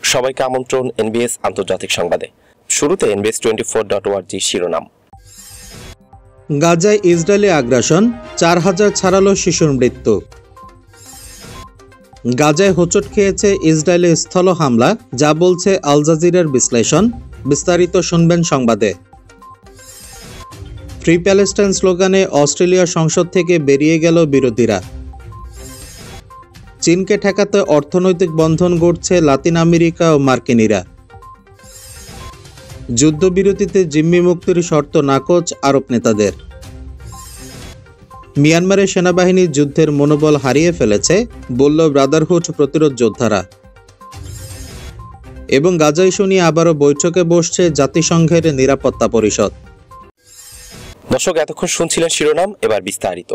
সবাইকে আমন্ত্রণ NBS আন্তর্জাতিক সংবাদে। শুরুতে NBS24.org শিরোনাম। গাজায় ইসরায়েলি আগ্রাসন, 4000 ছাড়ালো শিশুর মৃত্যু। গাজায় হোঁচট খেয়েছে ইসরায়েলি স্থল হামলা, যা বলছে আল জাজিরার বিশ্লেষণ। বিস্তারিত শুনবেন সংবাদে। ফ্রি প্যালেস্টাইন স্লোগানে অস্ট্রেলিয়া সংসদ থেকে বেরিয়ে গেল বিরোধীরা। চীনকে ঠেকাতে অর্থনৈতিক বন্ধন গড়ছে লাতিন আমেরিকা ও মার্কিনীরা। যুদ্ধবিরতিতে জিম্মি মুক্তির শর্ত নাকচ আরব নেতাদের। মিয়ানমারের সেনাবাহিনী যুদ্ধের মনোবল হারিয়ে ফেলেছে, বলল ব্রাদারহুড প্রতিরোধ যোদ্ধারা। এবং গাজা ইস্যু নিয়ে আবারও বৈঠকে বসছে জাতিসংঘের নিরাপত্তা পরিষদ। দর্শক, এতক্ষণ শুনছিলেন শিরোনাম, এবার বিস্তারিত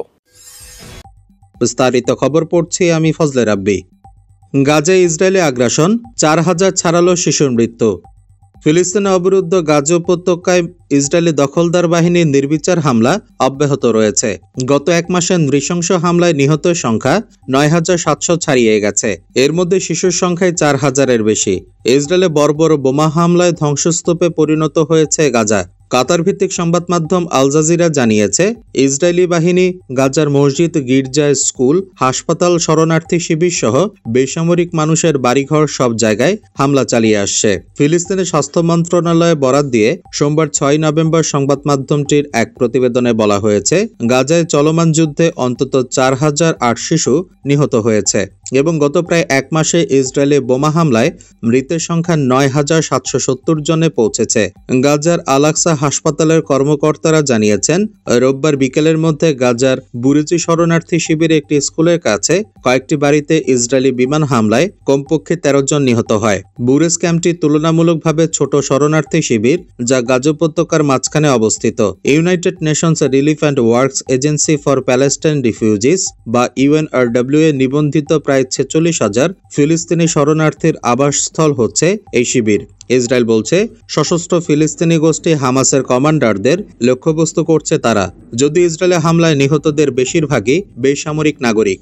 খবর পড়ছি আমি ফজলে রাব্বি। গাজায় ইসরায়েলি আগ্রাসন, 4000 ছাড়ালো শিশুর মৃত্যু। ফিলিস্তিনে অবরুদ্ধ গাজা উপত্যকায় ইসরায়েলি দখলদার বাহিনীর নির্বিচার হামলা অব্যাহত রয়েছে। গত এক মাসে নৃশংস হামলায় নিহতের সংখ্যা 9700 ছাড়িয়ে গেছে। এর মধ্যে শিশুর সংখ্যায় 4000-এর বেশি। ইসরায়েলে বর্বর বোমা হামলায় ধ্বংসস্তূপে পরিণত হয়েছে গাজা। কাতার ভিত্তিক সংবাদ মাধ্যম আল জাজিরা জানিয়েছে, ইসরায়েলি বাহিনী গাজার মসজিদ, গির্জা, স্কুল, হাসপাতাল, শরণার্থী শিবির সহ বেসামরিক মানুষের বাড়িঘর সব জায়গায় হামলা চালিয়ে আসছে। ফিলিস্তিনের স্বাস্থ্য মন্ত্রণালয়ে বরাত দিয়ে সোমবার 6 নভেম্বর সংবাদ মাধ্যমটির এক প্রতিবেদনে বলা হয়েছে, গাজায় চলমান যুদ্ধে অন্তত 4008 শিশু নিহত হয়েছে এবং গত প্রায় এক মাসে ইসরায়েলি বোমা হামলায় মৃতের সংখ্যা 9770 জনে পৌঁছেছে। গাজার আল-আকসা হাসপাতালের কর্মকর্তারা জানিয়েছেন, রোববার বিকেলের মধ্যে গাজার বুরেজি শরণার্থী শিবিরে একটি স্কুলের কাছে কয়েকটি বাড়িতে ইসরায়েলি বিমান হামলায় কমপক্ষে 13 জন নিহত হয়। বুরেজ ক্যাম্পটি তুলনামূলকভাবে ছোট শরণার্থী শিবির, যা গাজা উপত্যকার মাঝখানে অবস্থিত। United Nations Relief and Works Agency for Palestine refugees বা UNRWA নিবন্ধিত প্রায় 46,000 ফিলিস্তিনি শরণার্থীর আবাসস্থল হচ্ছে এই শিবির। ইসরায়েল বলছে, সশস্ত্র ফিলিস্তিনি গোষ্ঠী হামাসের কমান্ডারদের লক্ষ্যবস্তু করছে তারা। যদি ইসরায়েলের হামলায় নিহতদের বেশিরভাগই বেসামরিক নাগরিক।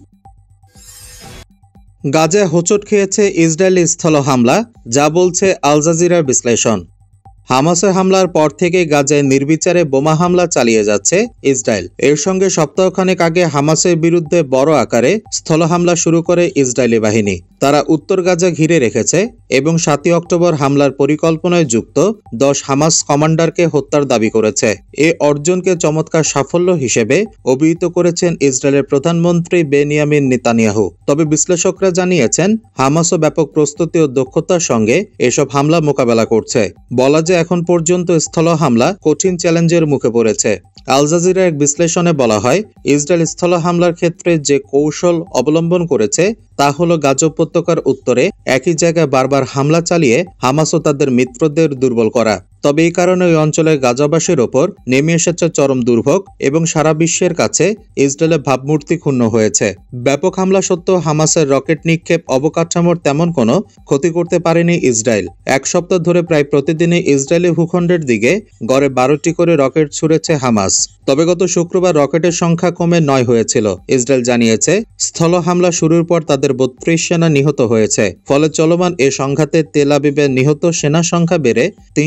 গাজায় হোঁচট খেয়েছে ইসরায়েলি স্থল হামলা, যা বলছে আল জাজিরার বিশ্লেষণ। হামাসের হামলার পর থেকে গাজায় নির্বিচারে বোমা হামলা চালিয়ে যাচ্ছে ইসরায়েল। এর সঙ্গে সপ্তাহখানেক আগে হামাসের বিরুদ্ধে বড় আকারে স্থল হামলা শুরু করে ইসরায়েলি বাহিনী। তারা উত্তর গাজা ঘিরে রেখেছে এবং 7 অক্টোবর হামলার পরিকল্পনায় যুক্ত 10 হামাস কমান্ডারকে হত্যার দাবি করেছে। এ অর্জনকে চমৎকার সাফল্য হিসেবে অভিহিত করেছেন ইসরায়েলের প্রধানমন্ত্রী বেনিয়ামিন নেতানিয়াহু। তবে বিশ্লেষকরা জানিয়েছেন, হামাসও ব্যাপক প্রস্তুতি ও দক্ষতার সঙ্গে এসব হামলা মোকাবেলা করছে। বলা যায়, এখন পর্যন্ত স্থল হামলা কঠিন চ্যালেঞ্জের মুখে পড়েছে। আল জাজিরার এক বিশ্লেষণে বলা হয়, ইসরায়েল স্থল হামলার ক্ষেত্রে যে কৌশল অবলম্বন করেছে তা হলো গাজা উপত্যকার উত্তরে একই জায়গায় বারবার হামলা চালিয়ে হামাস ও তাদের মিত্রদের দুর্বল করা। তবে এই কারণে ওই অঞ্চলের গাজাবাসীর ওপর নেমে এসেছে চরম দুর্ভোগ এবং সারা বিশ্বের কাছে ইসরায়েলের ভাবমূর্তি ক্ষুণ্ণ হয়েছে। ব্যাপক হামলা সত্ত্বেও হামাসের রকেট নিক্ষেপ অবকাঠামোর তেমন কোনো ক্ষতি করতে পারেনি ইসরায়েল। এক সপ্তাহ ধরে প্রায় প্রতিদিনই ইসরায়েলি ভূখণ্ডের দিকে গড়ে 12টি করে রকেট ছুড়েছে হামাস। তবে গত শুক্রবার রকেটের সংখ্যা কমে 9 হয়েছিল। ইসরায়েল জানিয়েছে, স্থল হামলা শুরুর পর তাদের 32 সেনা নিহত হয়েছে। ফলে চলমান এ সংঘাতে তেল আবিবের নিহত সেনা সংখ্যা বেড়ে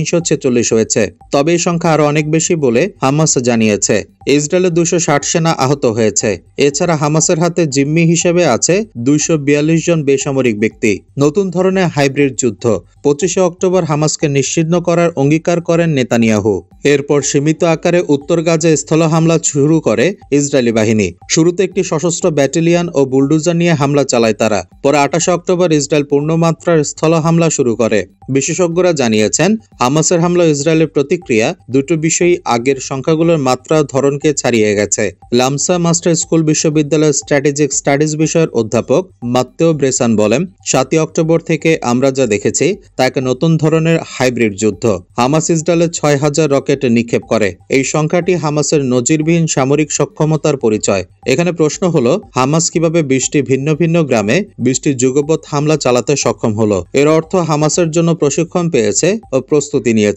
346 হয়েছে। তবে এই সংখ্যা আরো অনেক বেশি বলে হামাস জানিয়েছে। ইসরায়েলের 260 সেনা আহত হয়েছে। এছাড়া হামাসের হাতে জিম্মি হিসেবে আছে 242 জন বেসামরিক ব্যক্তি। নতুন ধরনের হাইব্রিড যুদ্ধ। 25 অক্টোবর হামাসকে নিশ্চিহ্ন করার অঙ্গীকার করেন নেতানিয়াহু। এরপর সীমিত আকারে উত্তর গাজায় স্থল হামলা শুরু করে ইসরায়েলি বাহিনী। শুরুতে একটি সশস্ত্র ব্যাটালিয়ন ও বুলডোজার নিয়ে হামলা চালায় তারা। পরে 28 অক্টোবর ইসরায়েল পূর্ণমাত্রার স্থল হামলা শুরু করে। বিশেষজ্ঞরা জানিয়েছেন, হামাসের হামলা ইসরায়েলের প্রতিক্রিয়া দুটো বিষয়ই আগের সংখ্যাগুলোর মাত্রা ধরনকে ছাড়িয়ে গেছে। লামসা মাস্টার স্কুল বিশ্ববিদ্যালয়ের স্ট্র্যাটেজিক স্টাডিজ বিষয়ের অধ্যাপক মাত্তেও ব্রেসান বলেন, 7 অক্টোবর থেকে আমরা যা দেখেছি তা এক নতুন ধরনের হাইব্রিড যুদ্ধ। হামাস ইসরায়েলে 6000 রকেট নিক্ষেপ করে। এই সংখ্যাটি হামাসের নজিরবিহীন সামরিক সক্ষমতার পরিচয়। এখানে প্রশ্ন হলো, হামাস কিভাবে 20টি ভিন্ন ভিন্ন গ্রামে 20টি যুগপৎ হামলা চালাতে সক্ষম হলো? এর অর্থ হামাসের জন্য প্রশিক্ষণ পেয়েছে ও প্রস্তুতি নিয়েছে।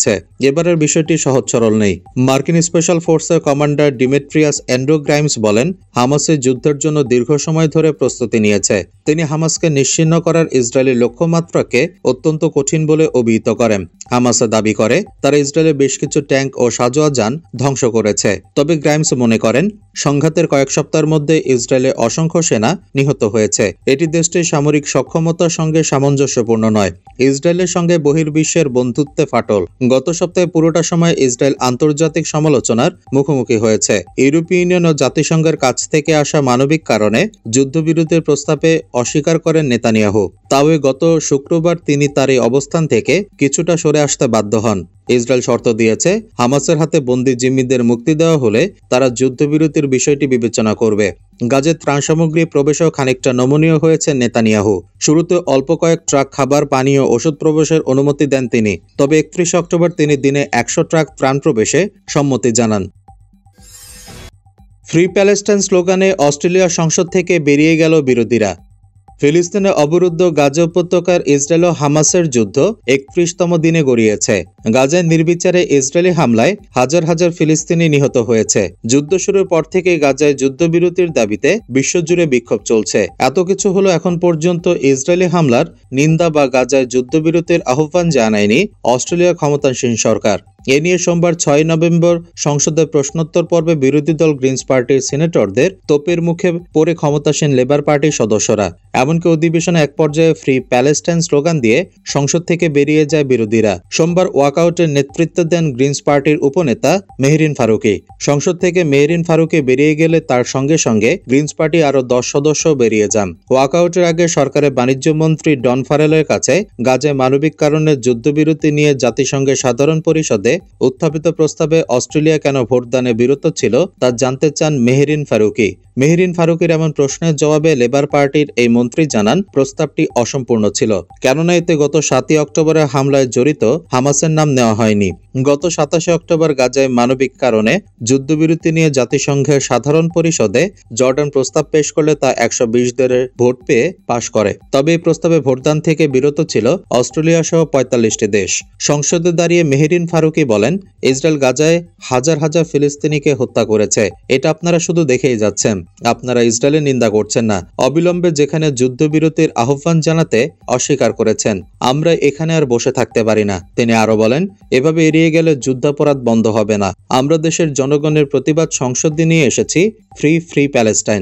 হয়েছে। এবারের বিষয়টি সহজ সরল নেই। মার্কিন স্পেশাল ফোর্সের কমান্ডার ডিমেট্রিয়াস গ্রাইমস বলেন, হামাসের যুদ্ধের জন্য দীর্ঘ সময় ধরে প্রস্তুতি নিয়েছে। তিনি হামাসকে নিশ্চিহ্ন করার ইসরায়েলি লক্ষ্যমাত্রাকে অত্যন্ত কঠিন বলে অভিহিত করেন। হামাসে দাবি করে তারা ইসরায়েলের বেশ কিছু ট্যাঙ্ক ও সাঁজোয়া যান ধ্বংস করেছে। তবে গ্রাইমস মনে করেন, সংঘাতের কয়েক সপ্তাহের মধ্যে ইসরায়েলে অসংখ্য সেনা নিহত হয়েছে। এটি দেশটির সামরিক সক্ষমতার সঙ্গে সামঞ্জস্যপূর্ণ নয়। ইসরায়েলের সঙ্গে বহির্বিশ্বের বন্ধুত্বে ফাটল। গত সপ্তাহে পুরোটা সময় ইসরায়েল আন্তর্জাতিক সমালোচনার মুখোমুখি হয়েছে। ইউরোপীয় ইউনিয়ন ও জাতিসংঘের কাছ থেকে আসা মানবিক কারণে যুদ্ধবিরতির প্রস্তাবে অস্বীকার করেন নেতানিয়াহু। তাও গত শুক্রবার তিনি তার এই অবস্থান থেকে কিছুটা সরে আসতে বাধ্য হন। ইসরায়েল শর্ত দিয়েছে, হামাসের হাতে বন্দী জিম্মিদের মুক্তি দেওয়া হলে তারা যুদ্ধবিরতির বিষয়টি বিবেচনা করবে। গাজায় ত্রাণ সামগ্রী প্রবেশও খানিকটা নমনীয় হয়েছে নেতানিয়াহু। শুরুতে অল্প কয়েক ট্রাক খাবার, পানীয়, ওষুধ প্রবেশের অনুমতি দেন তিনি। তবে 31 অক্টোবর তিনি দিনে 100 ট্রাক ত্রাণ প্রবেশে সম্মতি জানান। ফ্রি প্যালেস্টাইন স্লোগানে অস্ট্রেলিয়া সংসদ থেকে বেরিয়ে গেল বিরোধীরা। ফিলিস্তিনে অবরুদ্ধ গাজা উপত্যকার ইসরায়েল ও হামাসের যুদ্ধ 31তম দিনে গড়িয়েছে। গাজায় নির্বিচারে ইসরায়েলি হামলায় হাজার হাজার ফিলিস্তিনি নিহত হয়েছে। যুদ্ধ শুরুর পর থেকে গাজায় যুদ্ধবিরতির দাবিতে বিশ্বজুড়ে বিক্ষোভ চলছে। এত কিছু হলো এখন পর্যন্ত ইসরায়েলি হামলার নিন্দা বা গাজায় যুদ্ধবিরতির আহ্বান জানায়নি অস্ট্রেলিয়ার ক্ষমতাসীন সরকার। এ নিয়ে সোমবার 6 নভেম্বর সংসদের প্রশ্নোত্তর পর্বে বিরোধী দল গ্রিনস পার্টির সিনেটরদের তোপের মুখে পড়ে ক্ষমতাসীন লেবার পার্টির সদস্যরা। এমনকি অধিবেশনে এক পর্যায়ে ফ্রি প্যালেস্টাইন স্লোগান দিয়ে সংসদ থেকে বেরিয়ে যায় বিরোধীরা। সোমবার ওয়াকআউটের নেতৃত্ব দেন গ্রিনস পার্টির উপনেতা মেহরিন ফারুকি। সংসদ থেকে মেহরিন ফারুকি বেরিয়ে গেলে তার সঙ্গে সঙ্গে গ্রিনস পার্টি আরও 10 সদস্য বেরিয়ে যান। ওয়াকআউটের আগে সরকারের বাণিজ্য মন্ত্রী ডন ফারেলের কাছে গাজায় মানবিক কারণে যুদ্ধবিরতি নিয়ে জাতিসংঘের সাধারণ পরিষদে উত্থাপিত প্রস্তাবে অস্ট্রেলিয়া কেন ভোটদানে বিরত ছিল তা জানতে চান মেহরিন ফারুকি। মেহরিন ফারুকির এমন প্রশ্নের জবাবে লেবার পার্টির এই মন্ত্রী জানান, প্রস্তাবটি অসম্পূর্ণ ছিল, কেননা এতে গত 7 অক্টোবরের হামলায় জড়িত হামাসের নাম নেওয়া হয়নি। গত 27 অক্টোবর গাজায় মানবিক কারণে যুদ্ধবিরতি নিয়ে জাতিসংঘের সাধারণ পরিষদে জর্ডান প্রস্তাব পেশ করলে তা 120 দলের ভোট পেয়ে পাশ করে। তবে এই প্রস্তাবে ভোটদান থেকে বিরত ছিল অস্ট্রেলিয়া সহ 45টি দেশ। সংসদে দাঁড়িয়ে মেহরিন ফারুকি বলেন, ইসরায়েল গাজায় হাজার হাজার ফিলিস্তিনিকে হত্যা করেছে। এটা আপনারা শুধু দেখেই যাচ্ছেন, আপনারা ইসরায়েলের নিন্দা করছেন না। অবিলম্বে যেখানে যুদ্ধবিরতির আহ্বান জানাতে অস্বীকার করেছেন, আমরা এখানে আর বসে থাকতে পারি না। তিনি আরো বলেন, এভাবে এড়িয়ে গেলে যুদ্ধাপরাধ বন্ধ হবে না। আমরা দেশের জনগণের প্রতিবাদ সংসদে নিয়ে এসেছি, ফ্রি প্যালেস্টাইন।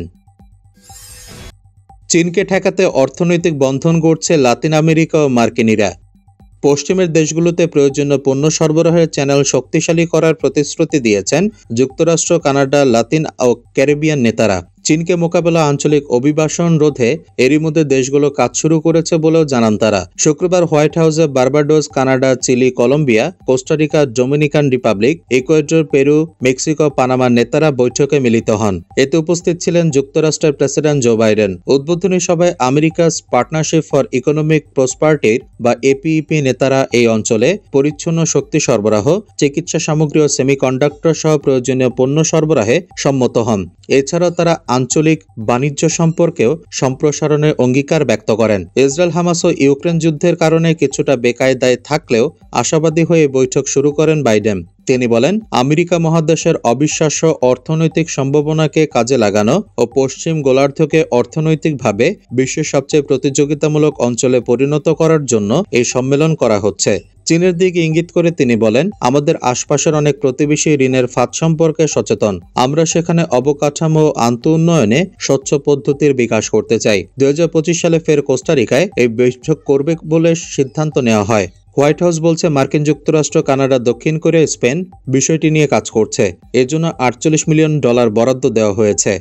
চীনকে ঠেকাতে অর্থনৈতিক বন্ধন গড়ছে লাতিন আমেরিকা ও মার্কিনিরা। পশ্চিমের দেশগুলোতে প্রয়োজনীয় পণ্য সরবরাহের চ্যানেল শক্তিশালী করার প্রতিশ্রুতি দিয়েছেন যুক্তরাষ্ট্র, কানাডা, লাতিন ও ক্যারিবিয়ান নেতারা। চীনকে মোকাবেলা আঞ্চলিক অভিবাসন রোধে এরই মধ্যে দেশগুলো কাজ শুরু করেছে বলেও জানান তারা। শুক্রবার হোয়াইট হাউসে Barbados, Canada, Chile, Colombia, Costa Rica, Dominican Republic, Ecuador, Peru, Mexico, পানামার নেতারা বৈঠকে মিলিত হন। এতে উপস্থিত ছিলেন যুক্তরাষ্ট্রের প্রেসিডেন্ট জো বাইডেন। উদ্বোধনী সভায় আমেরিকাস পার্টনারশিপ ফর ইকোনমিক প্রসপারিটির বা এপিইপি নেতারা এই অঞ্চলে পরিচ্ছন্ন শক্তি সরবরাহ, চিকিৎসা সামগ্রী ও সেমিকন্ডাক্টর সহ প্রয়োজনীয় পণ্য সরবরাহে সম্মত হন। এছাড়াও তারা আঞ্চলিক বাণিজ্য সম্পর্কেও সম্প্রসারণের অঙ্গীকার ব্যক্ত করেন। ইসরায়েল, হামাস ও ইউক্রেন যুদ্ধের কারণে কিছুটা বেকায়দায় থাকলেও আশাবাদী হয়ে বৈঠক শুরু করেন বাইডেন। তিনি বলেন, আমেরিকা মহাদেশের অবিশ্বাস্য অর্থনৈতিক সম্ভাবনাকে কাজে লাগানো ও পশ্চিম গোলার্ধকে অর্থনৈতিকভাবে বিশ্বের সবচেয়ে প্রতিযোগিতামূলক অঞ্চলে পরিণত করার জন্য এই সম্মেলন করা হচ্ছে। চীনের দিকে ইঙ্গিত করে তিনি বলেন, আমাদের আশপাশের অনেক প্রতিবেশী ঋণের ফাঁদ সম্পর্কে সচেতন। আমরা সেখানে অবকাঠামো ও আন্তঃউন্নয়নে স্বচ্ছ পদ্ধতির বিকাশ করতে চাই। 2025 সালে ফের কোস্টারিকায় এই বৈঠক করবে বলে সিদ্ধান্ত নেওয়া হয়। হোয়াইট হাউস বলছে, মার্কিন যুক্তরাষ্ট্র, কানাডা, দক্ষিণ কোরিয়া, স্পেন বিষয়টি নিয়ে কাজ করছে। এজন্য $48 মিলিয়ন বরাদ্দ দেওয়া হয়েছে।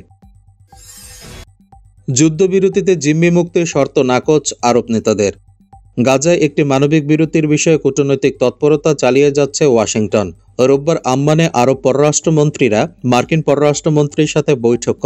যুদ্ধবিরতিতে জিম্মি মুক্তির শর্ত নাকচ আরব নেতাদের। গাজায় একটি মানবিক বিরতির বিষয়ে কূটনৈতিক তৎপরতা চালিয়ে যাচ্ছে ওয়াশিংটন। রোববার আম্মানে আরব পররাষ্ট্রমন্ত্রীরা মার্কিন পররাষ্ট্রমন্ত্রীর সাথে বৈঠক করেন।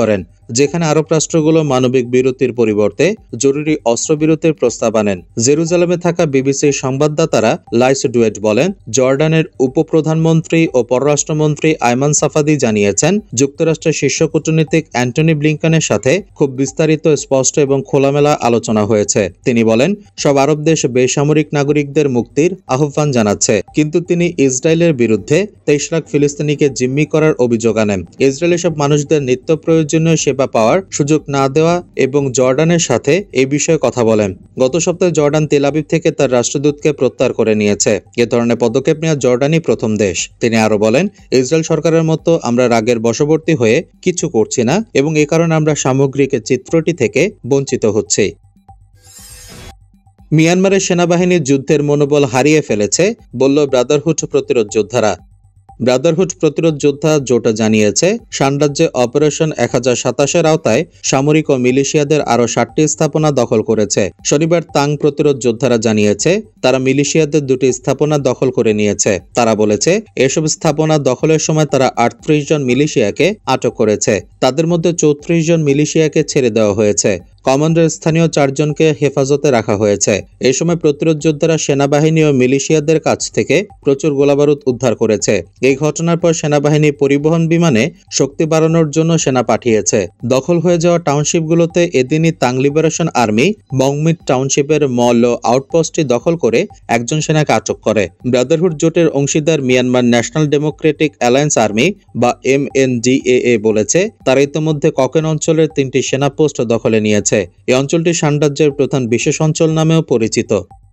যেখানে আরব রাষ্ট্রগুলো মানবিক বিরতির পরিবর্তে জরুরি অস্ত্রবিরতির প্রস্তাব আনেন। জেরুজালেমে থাকা বিবিসির সংবাদদাতারা লাইস ডুয়েট বলেন, জর্ডানের উপপ্রধানমন্ত্রী ও পররাষ্ট্রমন্ত্রী আয়মান সাফাদি জানিয়েছেন, যুক্তরাষ্ট্রের শীর্ষ কূটনীতিক অ্যান্টনি ব্লিংকনের সাথে খুব বিস্তারিত, স্পষ্ট এবং খোলামেলা আলোচনা হয়েছে। তিনি বলেন, সব আরব দেশ বেসামরিক নাগরিকদের মুক্তির আহ্বান জানাচ্ছে, কিন্তু তিনি ইসরায়েলের বিরুদ্ধে 23 লাখ ফিলিস্তিনিকে জিম্মি করার অভিযোগ আনেন। ইসরায়েলের সব মানুষদের নিত্য প্রয়োজনীয় সেবা পাওয়ার সুযোগ না দেওয়া এবং জর্ডানের সাথে এই বিষয়ে কথা বলেন। গত সপ্তাহে জর্ডান তেল আবিব থেকে তার রাষ্ট্রদূতকে প্রত্যাহার করে নিয়েছে। এ ধরনের পদক্ষেপ নেওয়া জর্ডানই প্রথম দেশ। তিনি আরো বলেন, ইসরায়েল সরকারের মতো আমরা রাগের বশবর্তী হয়ে কিছু করছি না এবং এ কারণে আমরা সামগ্রিক চিত্রটি থেকে বঞ্চিত হচ্ছি। মিয়ানমারের সেনাবাহিনী যুদ্ধের মনোবল হারিয়ে ফেলেছে বলল ব্রাদারহুড প্রতিরোধ যোদ্ধারা। ব্রাদারহুড প্রতিরোধ যোদ্ধা জোট জানিয়েছে, সানরাজ্যে অপারেশন 1027-এর আওতায় সামরিক ও মিলিশিয়াদের আরও 60টি স্থাপনা দখল করেছে। শনিবার তাং প্রতিরোধ যোদ্ধারা জানিয়েছে, তারা মিলিশিয়াদের 2টি স্থাপনা দখল করে নিয়েছে। তারা বলেছে, এসব স্থাপনা দখলের সময় তারা 38 জন মিলিশিয়াকে আটক করেছে। তাদের মধ্যে 34 জন মিলিশিয়াকে ছেড়ে দেওয়া হয়েছে। কমান্ডার স্থানীয় 4 জনকে হেফাজতে রাখা হয়েছে। এই সময় প্রতিরোধ যোদ্ধারা সেনাবাহিনী ও মিলিশিয়াদের কাছ থেকে প্রচুর গোলাবারুদ উদ্ধার করেছে। এই ঘটনার পর সেনাবাহিনী পরিবহন বিমানে শক্তি বাড়ানোর জন্য সেনা পাঠিয়েছে। দখল হয়ে যাওয়া টাউনশিপগুলোতে এদিনই তাং লিবারেশন আর্মি মংমিট টাউনশিপের মল আউটপোস্টটি দখল করে একজন সেনাকে আটক করে। ব্রাদারহুড জোটের অংশীদার Myanmar National Democratic Alliance Army বা MNDAA বলেছে, তারা ইতিমধ্যে ককেন অঞ্চলের 3টি সেনা পোস্ট দখলে নিয়েছে। এই অঞ্চলটি সানরাজ্যের প্রধান বিশেষ অঞ্চল নামেও পরিচিত।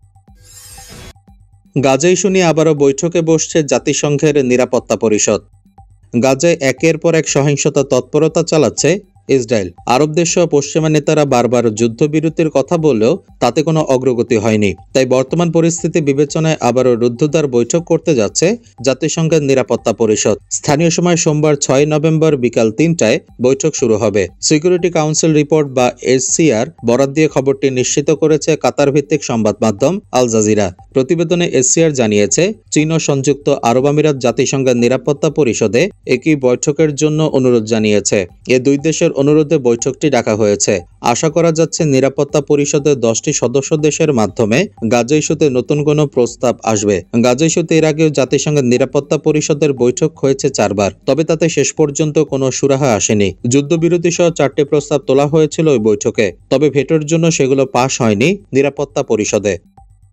গাজা ইস্যু নিয়ে আবারও বৈঠকে বসছে জাতিসংঘের নিরাপত্তা পরিষদ। গাজায় একের পর এক সহিংসতা তৎপরতা চালাচ্ছে ইসরায়েল। আরব দেশ সহ পশ্চিমা নেতারা বারবার যুদ্ধবিরতির কথা বললেও তাতে কোনো অগ্রগতি হয়নি। তাই বর্তমান পরিস্থিতি বিবেচনায় আবারও রুদ্ধদ্বার বৈঠক করতে যাচ্ছে জাতিসংঘের নিরাপত্তা পরিষদ। স্থানীয় সময় সোমবার 6 নভেম্বর বিকাল 3টায় বৈঠক শুরু হবে। সিকিউরিটি কাউন্সিল রিপোর্ট বা SCR বরাত দিয়ে খবরটি নিশ্চিত করেছে কাতার ভিত্তিক সংবাদ মাধ্যম আল জাজিরা। প্রতিবেদনে SCR জানিয়েছে, চীন ও সংযুক্ত আরব আমিরাত জাতিসংঘের নিরাপত্তা পরিষদে একই বৈঠকের জন্য অনুরোধ জানিয়েছে। এ দুই দেশের অনুরোধে বৈঠকটি ডাকা হয়েছে। আশা করা যাচ্ছে নিরাপত্তা পরিষদের 10টি সদস্য দেশের মাধ্যমে গাজা ইস্যুতে নতুন কোনো প্রস্তাব আসবে। গাজা ইস্যুতে এর আগেও জাতিসংঘের নিরাপত্তা পরিষদের বৈঠক হয়েছে 4 বার, তবে তাতে শেষ পর্যন্ত কোনো সুরাহা আসেনি। যুদ্ধবিরতি সহ 4টি প্রস্তাব তোলা হয়েছিল ওই বৈঠকে, তবে ভেটোর জন্য সেগুলো পাশ হয়নি নিরাপত্তা পরিষদে।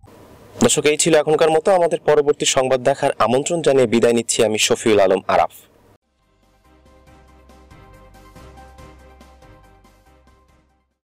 দর্শক, এই ছিল এখনকার মতো। আমাদের পরবর্তী সংবাদ দেখার আমন্ত্রণ জানিয়ে বিদায় নিচ্ছি আমি শফিউল আলম আরাফ।